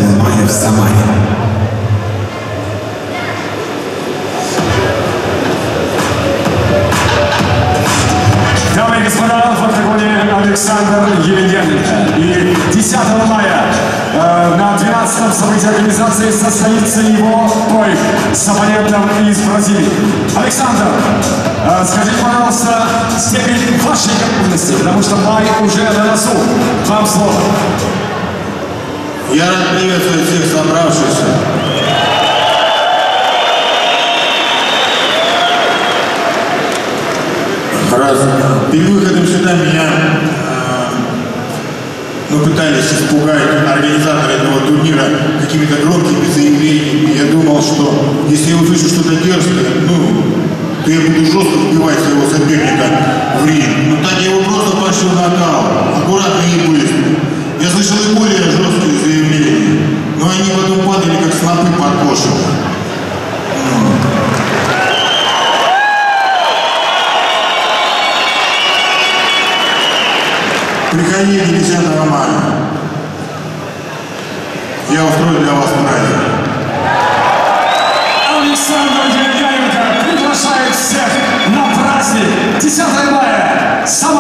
мая в Самаре. Дамы и господа, в октагоне Александр Емельяненко. И 10 мая на 12-м событии организации состоится его бой с оппонентом из Бразилии. Александр, скажите, пожалуйста, степень вашей готовности, потому что май уже на носу. Вам слово. Я рад приветствовать всех собравшихся. Раз перед выходом сюда меня пытались испугать организаторы этого турнира какими-то громкими заявлениями. Я думал, что если я услышу что-то дерзкое, то я буду жестко вбивать своего соперника в ринг. Но так я его просто пошел в нокаут, аккуратно и быстро. Я слышал и более жесткие заявления, но они потом падали как снопы подкошенные. Приходите 10 мая. Я устрою для вас праздник. Александр Емельяненко приглашает всех на праздник 10 мая.